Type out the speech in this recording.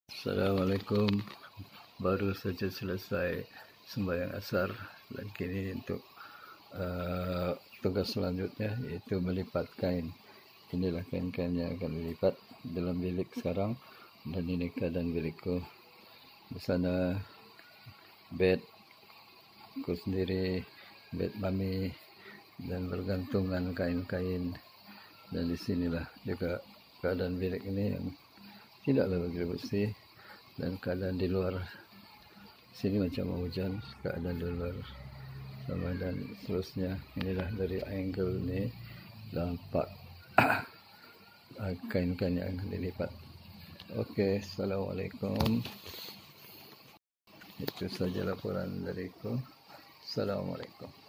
Assalamualaikum. Baru saja selesai sembahyang asar dan kini untuk tugas selanjutnya iaitu melipat kain. Inilah kain-kain yang akan dilipat dalam bilik sekarang, dan ini keadaan bilikku. Di sana bed aku sendiri, bed mami, dan bergantungan kain-kain. Dan di sinilah juga keadaan bilik ini yang tidaklah begitu bersih, dan keadaan di luar sini macam mau hujan, keadaan di luar sama, dan seterusnya. Inilah dari angle ni nampak kain-kain yang dilipat. Okey, Assalamualaikum. Itu saja laporan dariku. Assalamualaikum.